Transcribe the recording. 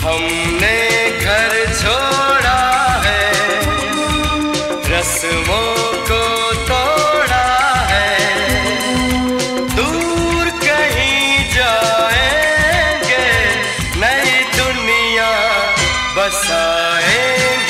हमने घर छोड़ा है, रस्मों को तोड़ा है, दूर कहीं जाएंगे, नई दुनिया बसाएंगे।